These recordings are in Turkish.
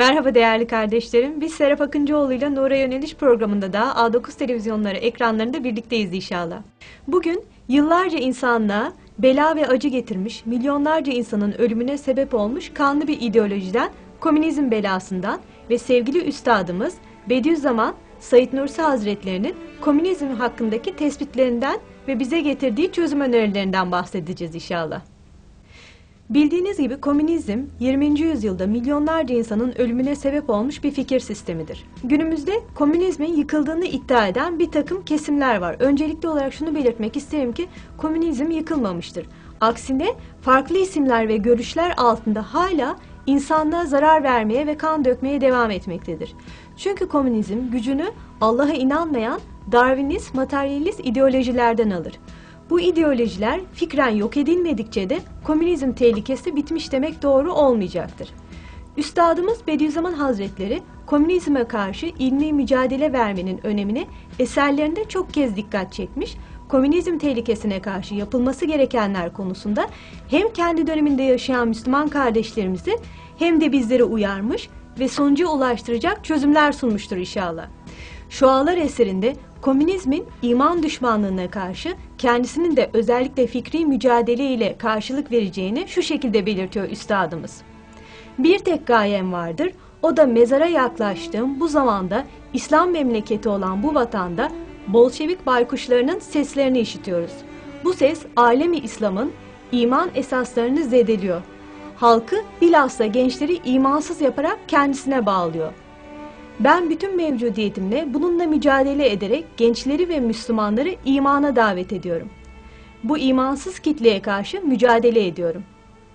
Merhaba değerli kardeşlerim. Biz Serap Akıncıoğlu ile Nur'a Yöneliş programında da A9 televizyonları ekranlarında birlikteyiz inşallah. Bugün yıllarca insanlığa bela ve acı getirmiş, milyonlarca insanın ölümüne sebep olmuş kanlı bir ideolojiden, komünizm belasından ve sevgili üstadımız Bediüzzaman Said Nursi Hazretlerinin komünizm hakkındaki tespitlerinden ve bize getirdiği çözüm önerilerinden bahsedeceğiz inşallah. Bildiğiniz gibi komünizm 20. yüzyılda milyonlarca insanın ölümüne sebep olmuş bir fikir sistemidir. Günümüzde komünizmin yıkıldığını iddia eden bir takım kesimler var. Öncelikli olarak şunu belirtmek isterim ki komünizm yıkılmamıştır. Aksine farklı isimler ve görüşler altında hala insanlığa zarar vermeye ve kan dökmeye devam etmektedir. Çünkü komünizm gücünü Allah'a inanmayan Darwinist, materyalist ideolojilerden alır. Bu ideolojiler fikren yok edilmedikçe de komünizm tehlikesi bitmiş demek doğru olmayacaktır. Üstadımız Bediüzzaman Hazretleri komünizme karşı ilmi mücadele vermenin önemine eserlerinde çok kez dikkat çekmiş, komünizm tehlikesine karşı yapılması gerekenler konusunda hem kendi döneminde yaşayan Müslüman kardeşlerimizi hem de bizleri uyarmış ve sonuca ulaştıracak çözümler sunmuştur inşallah. Şualar eserinde komünizmin iman düşmanlığına karşı kendisinin de özellikle fikri mücadele ile karşılık vereceğini şu şekilde belirtiyor üstadımız. Bir tek gayem vardır, o da mezara yaklaştığım bu zamanda İslam memleketi olan bu vatanda Bolşevik baykuşlarının seslerini işitiyoruz. Bu ses alemi İslam'ın iman esaslarını zedeliyor. Halkı bilhassa gençleri imansız yaparak kendisine bağlıyor. Ben bütün mevcudiyetimle bununla mücadele ederek gençleri ve Müslümanları imana davet ediyorum. Bu imansız kitleye karşı mücadele ediyorum.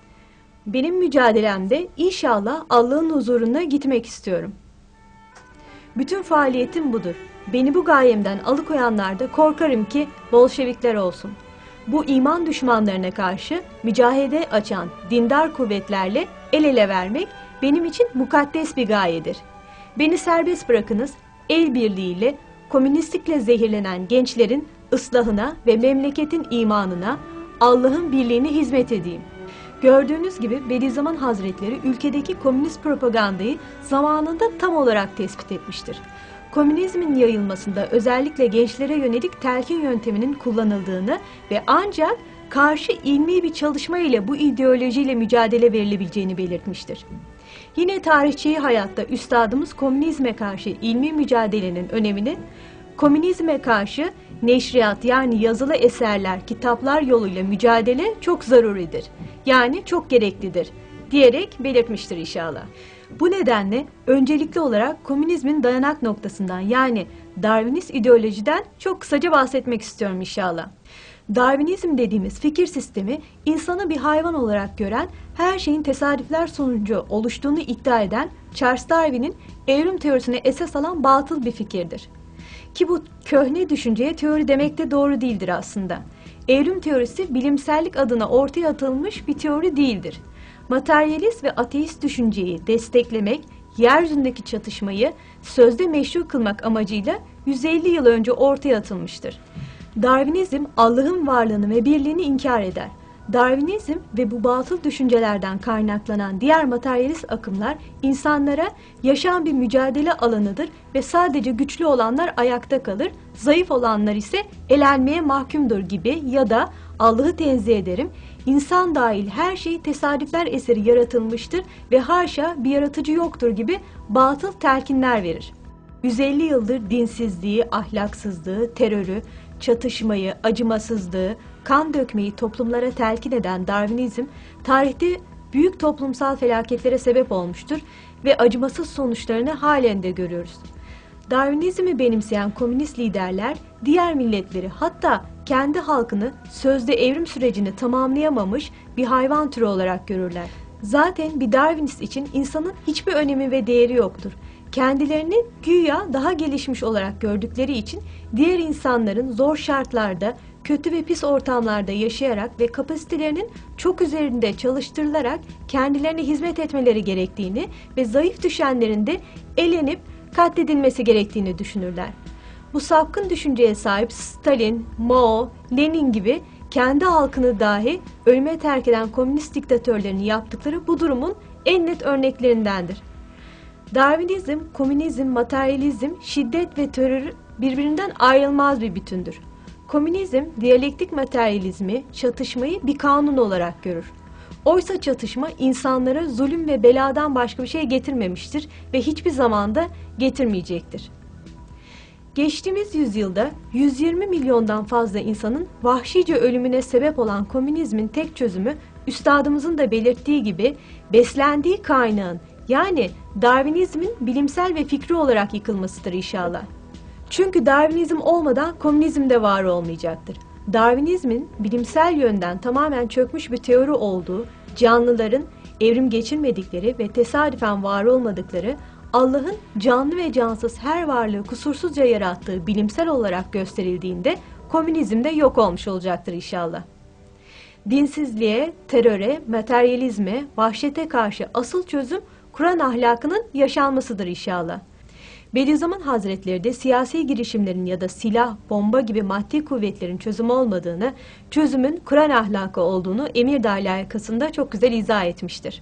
Benim mücadelemde inşallah Allah'ın huzuruna gitmek istiyorum. Bütün faaliyetim budur. Beni bu gayemden alıkoyanlar da korkarım ki Bolşevikler olsun. Bu iman düşmanlarına karşı mücadele açan dindar kuvvetlerle el ele vermek benim için mukaddes bir gayedir. Beni serbest bırakınız, el birliğiyle komünistlikle zehirlenen gençlerin ıslahına ve memleketin imanına, Allah'ın birliğine hizmet edeyim. Gördüğünüz gibi Bediüzzaman Hazretleri ülkedeki komünist propagandayı zamanında tam olarak tespit etmiştir. Komünizmin yayılmasında özellikle gençlere yönelik telkin yönteminin kullanıldığını ve ancak karşı ilmi bir çalışma ile bu ideolojiyle mücadele verilebileceğini belirtmiştir. Yine tarihçi hayatta üstadımız komünizme karşı ilmi mücadelenin önemini, komünizme karşı neşriyat yani yazılı eserler, kitaplar yoluyla mücadele çok zaruridir. Yani çok gereklidir diyerek belirtmiştir inşallah. Bu nedenle öncelikli olarak komünizmin dayanak noktasından yani Darwinist ideolojiden çok kısaca bahsetmek istiyorum inşallah. Darwinizm dediğimiz fikir sistemi insanı bir hayvan olarak gören, her şeyin tesadüfler sonucu oluştuğunu iddia eden Charles Darwin'in evrim teorisine esas alan batıl bir fikirdir. Ki bu köhne düşünceye teori demek de doğru değildir aslında. Evrim teorisi bilimsellik adına ortaya atılmış bir teori değildir. Materyalist ve ateist düşünceyi desteklemek, yeryüzündeki çatışmayı sözde meşru kılmak amacıyla 150 yıl önce ortaya atılmıştır. Darwinizm Allah'ın varlığını ve birliğini inkar eder. Darwinizm ve bu batıl düşüncelerden kaynaklanan diğer materyalist akımlar insanlara yaşam bir mücadele alanıdır ve sadece güçlü olanlar ayakta kalır, zayıf olanlar ise elenmeye mahkumdur gibi ya da Allah'ı tenzih ederim, insan dahil her şey tesadüfler eseri yaratılmıştır ve haşa bir yaratıcı yoktur gibi batıl telkinler verir. 150 yıldır dinsizliği, ahlaksızlığı, terörü, çatışmayı, acımasızlığı, kan dökmeyi toplumlara telkin eden Darwinizm, tarihte büyük toplumsal felaketlere sebep olmuştur ve acımasız sonuçlarını halen de görüyoruz. Darwinizmi benimseyen komünist liderler, diğer milletleri hatta kendi halkını sözde evrim sürecini tamamlayamamış bir hayvan türü olarak görürler. Zaten bir Darwinist için insanın hiçbir önemi ve değeri yoktur. Kendilerini güya daha gelişmiş olarak gördükleri için diğer insanların zor şartlarda, kötü ve pis ortamlarda yaşayarak ve kapasitelerinin çok üzerinde çalıştırılarak kendilerine hizmet etmeleri gerektiğini ve zayıf düşenlerin de elenip katledilmesi gerektiğini düşünürler. Bu sapkın düşünceye sahip Stalin, Mao, Lenin gibi kendi halkını dahi ölüme terk eden komünist diktatörlerin yaptıkları bu durumun en net örneklerindendir. Darwinizm, komünizm, materyalizm, şiddet ve terör birbirinden ayrılmaz bir bütündür. Komünizm, diyalektik materyalizmi, çatışmayı bir kanun olarak görür. Oysa çatışma insanlara zulüm ve beladan başka bir şey getirmemiştir ve hiçbir zamanda getirmeyecektir. Geçtiğimiz yüzyılda 120 milyondan fazla insanın vahşice ölümüne sebep olan komünizmin tek çözümü, üstadımızın da belirttiği gibi beslendiği kaynağın, yani Darwinizmin bilimsel ve fikri olarak yıkılmasıdır inşallah. Çünkü Darwinizm olmadan komünizm de var olmayacaktır. Darwinizmin bilimsel yönden tamamen çökmüş bir teori olduğu, canlıların evrim geçirmedikleri ve tesadüfen var olmadıkları, Allah'ın canlı ve cansız her varlığı kusursuzca yarattığı bilimsel olarak gösterildiğinde komünizm de yok olmuş olacaktır inşallah. Dinsizliğe, teröre, materyalizme, vahşete karşı asıl çözüm Kur'an ahlakının yaşanmasıdır inşallah. Bediüzzaman Hazretleri de siyasi girişimlerin ya da silah, bomba gibi maddi kuvvetlerin çözümü olmadığını, çözümün Kur'an ahlakı olduğunu Emirdağ layıkasında çok güzel izah etmiştir.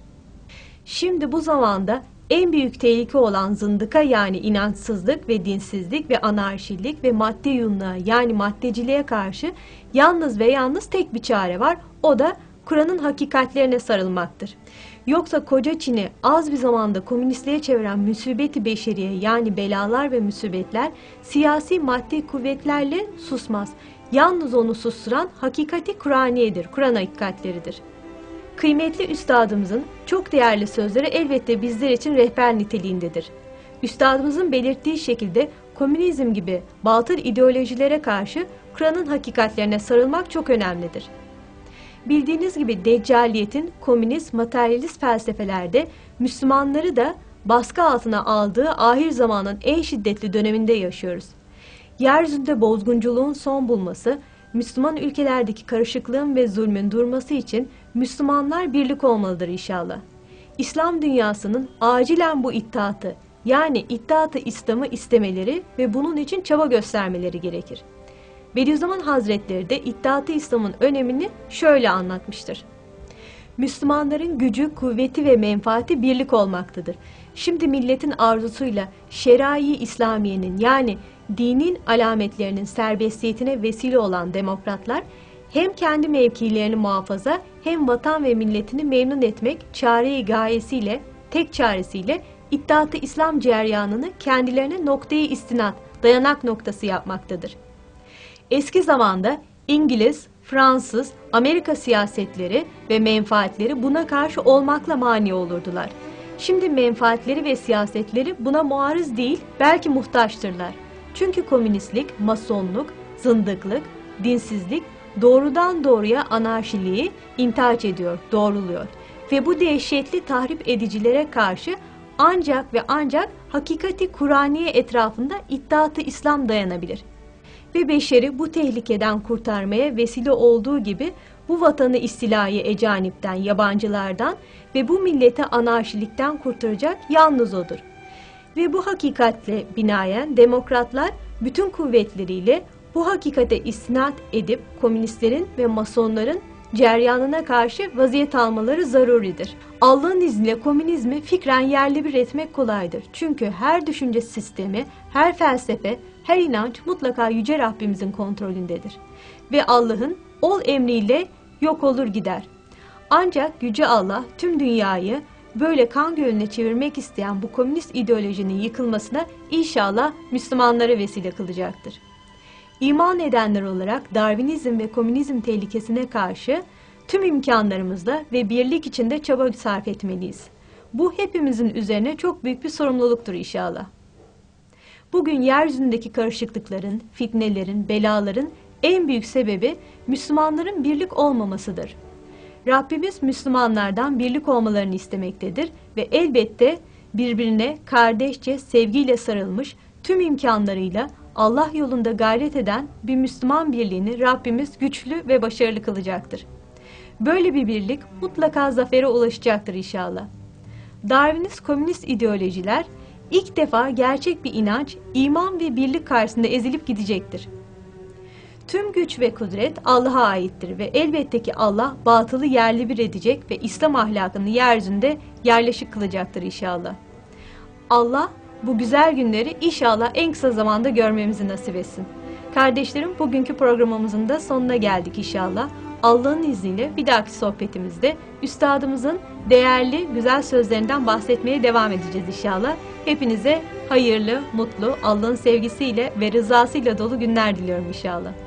Şimdi bu zamanda en büyük tehlike olan zındıka, yani inançsızlık ve dinsizlik ve anarşilik ve madde yunluğa, yani maddeciliğe karşı yalnız ve yalnız tek bir çare var, o da Kur'an'ın hakikatlerine sarılmaktır. Yoksa koca Çin'i az bir zamanda komünistliğe çeviren musibeti beşeriye, yani belalar ve musibetler siyasi maddi kuvvetlerle susmaz. Yalnız onu susturan hakikati Kur'aniyedir, Kur'an hakikatleridir. Kıymetli üstadımızın çok değerli sözleri elbette bizler için rehber niteliğindedir. Üstadımızın belirttiği şekilde komünizm gibi batıl ideolojilere karşı Kur'an'ın hakikatlerine sarılmak çok önemlidir. Bildiğiniz gibi Deccaliyetin komünist, materyalist felsefelerde Müslümanları da baskı altına aldığı ahir zamanın en şiddetli döneminde yaşıyoruz. Yeryüzünde bozgunculuğun son bulması, Müslüman ülkelerdeki karışıklığın ve zulmün durması için Müslümanlar birlik olmalıdır inşallah. İslam dünyasının acilen bu iddiatı, yani iddiatı İslam'ı istemeleri ve bunun için çaba göstermeleri gerekir. Bediüzzaman Hazretleri de iddiatı İslam'ın önemini şöyle anlatmıştır. Müslümanların gücü, kuvveti ve menfaati birlik olmaktadır. Şimdi milletin arzusuyla şerai İslamiye'nin, yani dinin alametlerinin serbestiyetine vesile olan demokratlar, hem kendi mevkilerini muhafaza hem vatan ve milletini memnun etmek çare-i gayesiyle, tek çaresiyle iddiatı İslam ceryanını kendilerine noktayı istinat, dayanak noktası yapmaktadır. Eski zamanda İngiliz, Fransız, Amerika siyasetleri ve menfaatleri buna karşı olmakla mani olurdular. Şimdi menfaatleri ve siyasetleri buna muarız değil, belki muhtaçtırlar. Çünkü komünistlik, masonluk, zındıklık, dinsizlik doğrudan doğruya anarşiliği intihaç ediyor, doğruluyor. Ve bu dehşetli tahrip edicilere karşı ancak ve ancak hakikati Kur'aniye etrafında iddiatı İslam dayanabilir. Ve beşeri bu tehlikeden kurtarmaya vesile olduğu gibi bu vatanı istilayı ecanipten, yabancılardan ve bu milleti anarşilikten kurtaracak yalnız odur. Ve bu hakikatle binaen demokratlar bütün kuvvetleriyle bu hakikate istinad edip komünistlerin ve masonların ceryanına karşı vaziyet almaları zaruridir. Allah'ın izniyle komünizmi fikren yerle bir etmek kolaydır. Çünkü her düşünce sistemi, her felsefe, her inanç mutlaka Yüce Rabbimizin kontrolündedir. Ve Allah'ın ol emriyle yok olur gider. Ancak Yüce Allah tüm dünyayı böyle kan gölüne çevirmek isteyen bu komünist ideolojinin yıkılmasına inşallah Müslümanlara vesile kılacaktır. İman edenler olarak Darwinizm ve komünizm tehlikesine karşı tüm imkanlarımızla ve birlik içinde çaba sarf etmeliyiz. Bu hepimizin üzerine çok büyük bir sorumluluktur inşallah. Bugün yeryüzündeki karışıklıkların, fitnelerin, belaların en büyük sebebi Müslümanların birlik olmamasıdır. Rabbimiz Müslümanlardan birlik olmalarını istemektedir ve elbette birbirine kardeşçe sevgiyle sarılmış, tüm imkanlarıyla Allah yolunda gayret eden bir Müslüman birliğini Rabbimiz güçlü ve başarılı kılacaktır. Böyle bir birlik mutlaka zafere ulaşacaktır inşallah. Darwinist komünist ideolojiler ilk defa gerçek bir inanç, iman ve birlik karşısında ezilip gidecektir. Tüm güç ve kudret Allah'a aittir ve elbette ki Allah batılı yerli bir edecek ve İslam ahlakını yeryüzünde yerleşik kılacaktır inşallah. Allah bu güzel günleri inşallah en kısa zamanda görmemizi nasip etsin. Kardeşlerim, bugünkü programımızın da sonuna geldik inşallah. Allah'ın izniyle bir dahaki sohbetimizde üstadımızın değerli, güzel sözlerinden bahsetmeye devam edeceğiz inşallah. Hepinize hayırlı, mutlu, Allah'ın sevgisiyle ve rızasıyla dolu günler diliyorum inşallah.